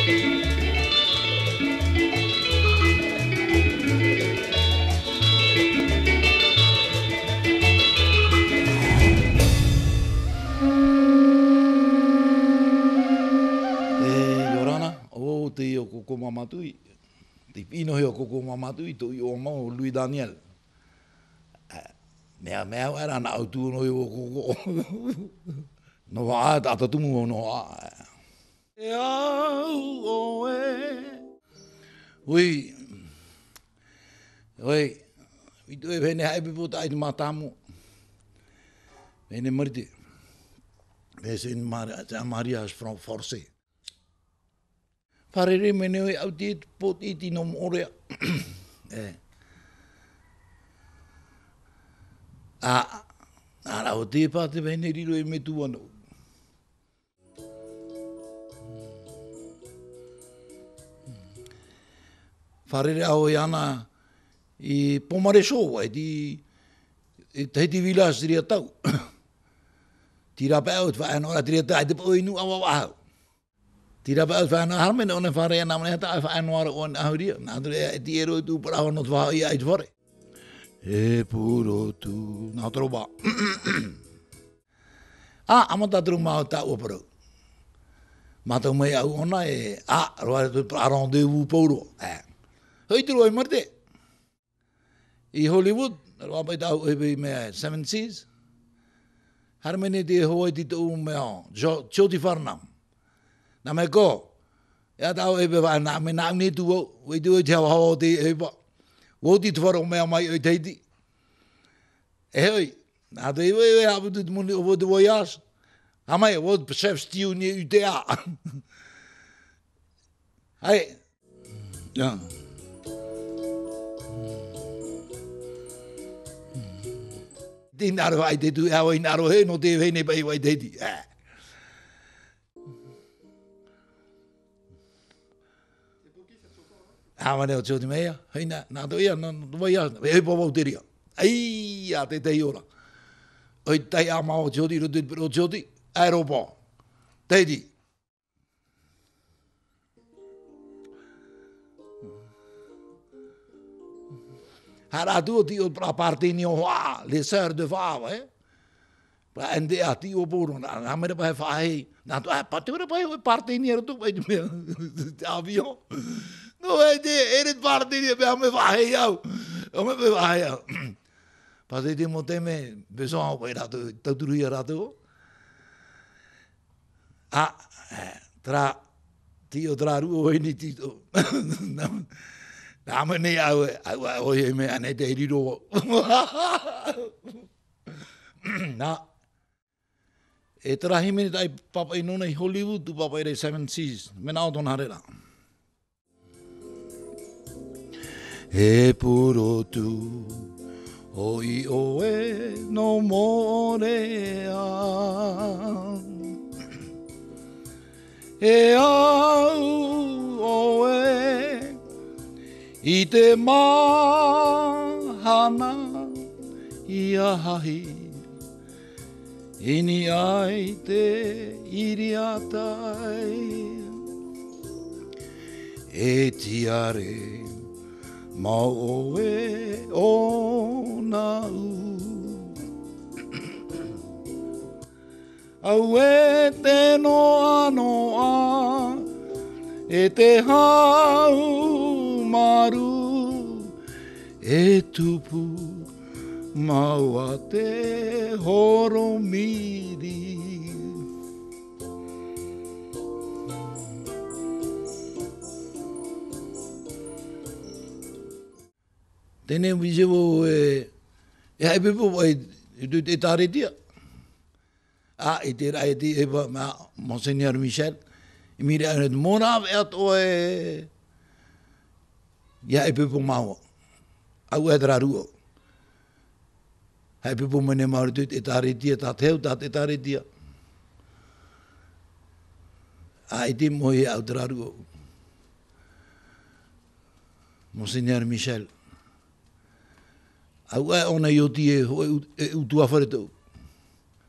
Te o Coco MAMATUI. Te pino he o Coco MAMATUI to i o mau Lui Daniel. Mea era na autu no i o Coco. No va ata tumu no va. E au o e. Ui. Oi. I tu e vene hai pipo tai matamu. Vene marite. Vese in Maria from Forse. Parere mene oi au te pot iti no Moorea. Ara o te pate vene riro e me tu ano. Parere au e ana i pomare so ai di te village ria tau. Tira pa out va ana ria tau te po inu awa. Tira pa fa na harmen on fare na mane ta fa no on audio na ti ero tu para no va ia it fore e Purotu na trova amata truma ta o pro mata mai au ona e roa tu rendezvous poro hoi tu oi marte i Hollywood roa pa ta e me Seven Seas harmene de hoi ti tu me Jody Farnham na me ko ya tau e ba na me na ni tu we do te ha te e ba wo ti for me mai e te ti e oi na te we ha tu mo o de voyage a mai wo chef stiu ni UTA ai ja dinaro ai te tu ha oi naro he no te ve ne pai te ti Amane o tōti mea, heina, nā tō ia, nā tō ia, e popo teria. Ai, a te tei ora. Oi tei a mao tōti, o tōti, aeropo. Teiti. Hara tu o ti o partini o hoa, le sœur de fava, Pa ende a ti o poro, nā mera pa he whahe, nā tō, pati mera pa he partini ero tu, pai tu mea, avion. No e eret partini pe me vai au. O me vai au. Pase te mo teme besoin o era tu turu era tu. Tra ti o tra ru o ni ti to. Na me ne au o me ane te riro. Na e tra himeni tai papa inona i Hollywood tu papa ere Seven Seas. Me na o ton harela. E Purotu, oi o e no Moorea. E au o e i te mahana i a hahi. Ini ai te iriatai. E tiare. Mau e o na au e te noa noa e te hau maru e tupu mau a te horomiri. Tēnei wisewo e hai pepo e tāretia. I te rai te e pa Monseigneur Michel. I mire ane te mōna e ato e hai pepo maua. Au e traruo. Hai pepo mene mauri te tāretia, tā teo, tā te tāretia. I te mohi au traruo. Monseigneur Michel. Au e ona i o ti e utua whare tau.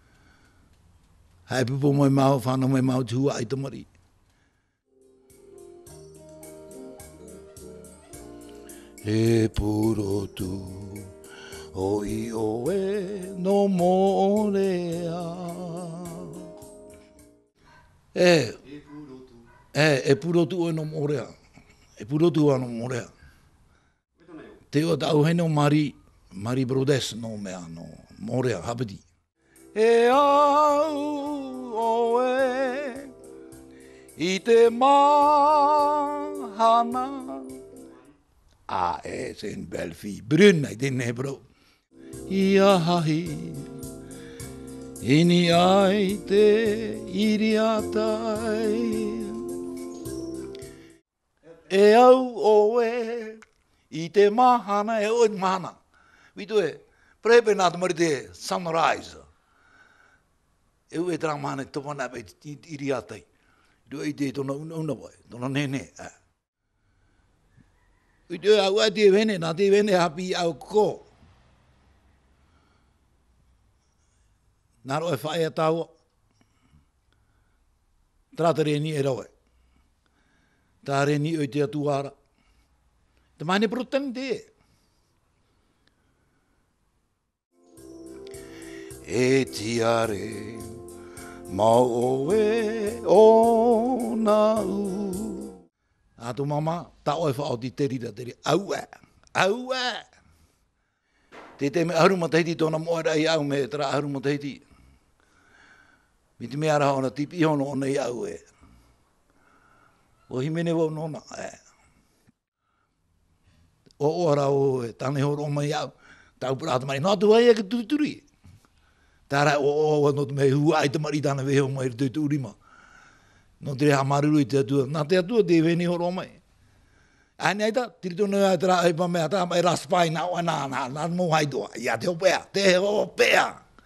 Hai pipo mai mau, whāna mai mau tua ai tamari. E purotu o I o e no Moorea. E purotu o no Moorea. E purotu o no Moorea. Te o tau hei no Mari Brodes no mea no Moorea hapiti. E au o e I te mahana. Sen Belfi Brunei tēnei bro. Ia hahi ini ai te iriatai. E au o e I te mahana e o mahana. Vitu e prepe nā te mari te sunrise. E ue tra mahana topana pe iriatai. Dua I te tona una vai, tona nene. Vitu e au a te vene, nā te vene hapi au ko. Naro e whae a tāua. Trata reni e rawe. Tā reni o te atuara. Te maine protein te. E tiare mau o e o na u. A tu mama, ta oi whao ti terira. Au e. Au e. Te me aruma teiti tōna moera I au me tra aruma teiti. Mi te mea raha ona tipi hono ona I au e. O himene wau nona e. O ora o e tane horo mai au. Tau prata mai, nā tu ai e ka tuturi. Tāra o no te mei hua ai te mari tāna weho mai te tuturi ma. No te reha maruru I te atua. Nā te atua te veni horo mai. Ani aita, tirito nui ai tera ai pa mea, tā mai raspai nā oa nā mō hai toa. Ia te hopea, te hopea.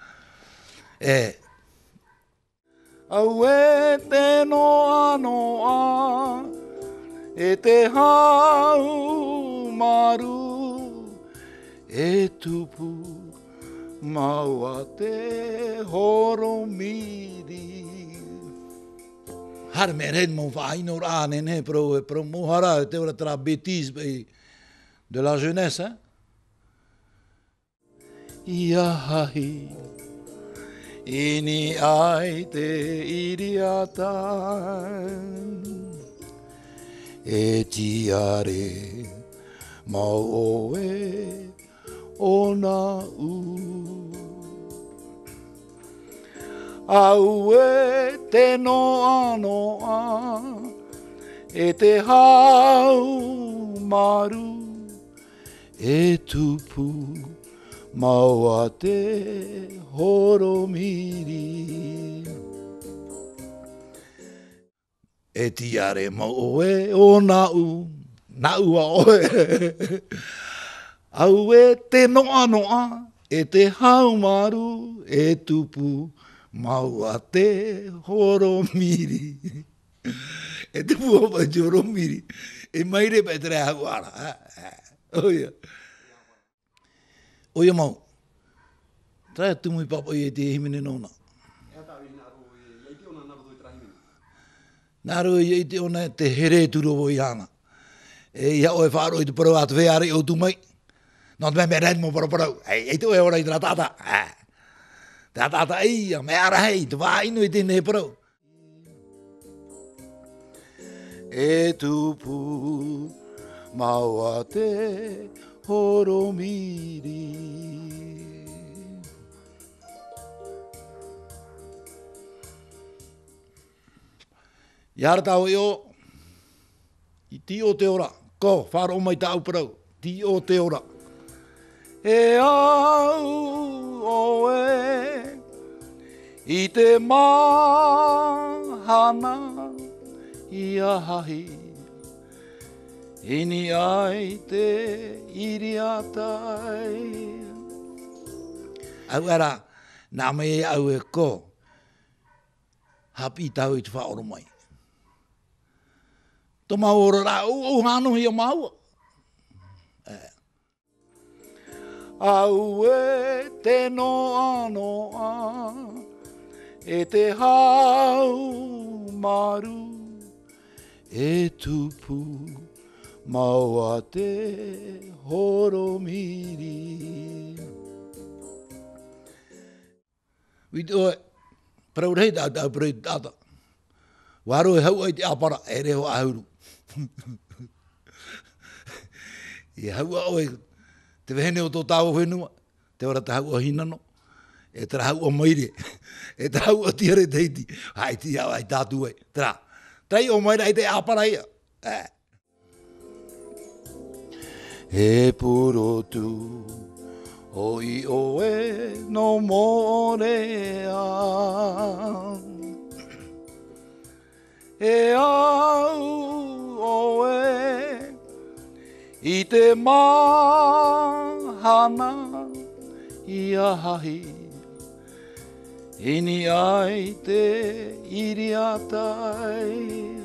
Au e te noa noa, e te hau maru, e tupu maua te horomiri. Hare me red mon whaino rā nene pro mohara te ora tra bêtise de la jeunesse. Hein? Ia hahi, ini ai te iriata, e tiare mau o e ona u. Au e te noa noa, e te hau maru, e tupu maua te horomiri. E tiare mau e o nau a oe. Au e te noa noa, e te hau maru, e tupu maua te horomiri. E te puopa te horomiri. E maire pa te rea huara. Oia. Oia mau. Trai tumui papa I te himene nona. Naro I te ona te here turovo I ana. E ia oe whaaro I te parau atu veare o tumai. Nā te mea red mo parau. Ei te oe ora I te tata. Te tata ia, me ara hei, te wā ino I tēnei parau. E tupu maua te horomiri. Iara tau I o, I ti o te ora, ko, whāro mai tau parau, ti o te ora. E au o e, I te mahana, ia hahi, ini ai te iriatai. Au ara, nā mei au e ko, hapi tau I te whaoro mai. Tō maora rā, o hāno hi o maua. Au e te noa noa, e te hau maru, e tupu maua te horomiri. Wito e, parau rei tātou parau tātou. Waro e hau ai te apara, e reho ahuru. I hau a oe, te wehene o tō tāua whenua, te ora te hau o hinano, e tera hau o maire, e tera hau o tiare teiti, hai ti hau ai tātu ai, tera. Trai o maire ai te apara ia. E purotu, o i oe no Moorea. E au oe i te mahana i a hahi. Ini ai te iriatai.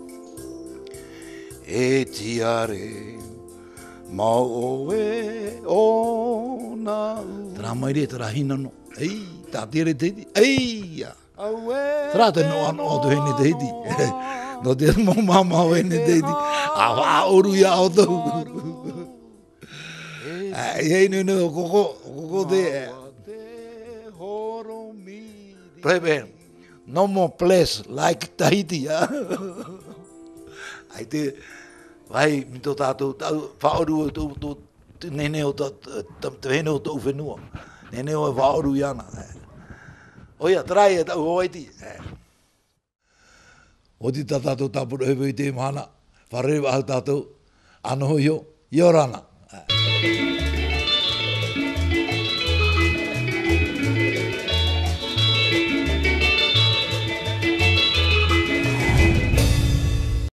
E tiare mau oe o na u. Tera maire tera hinano. Ei, tā tere teiti. Ei, ia. Tera te no ano o tu hene teiti. No te mo mama o hene teiti. A wā oru ia o tau. Ei no koko te. Preben, no more place like Tahiti. Ai te, vai, mito tātou, whaoru o tō nene o te hene o tō whenua. Nene o e whaoru iana. Oia, trai e tau hoaiti. O ti tātou tāpura hewe i te mahana, wharewa au tātou, anoho io, iorana.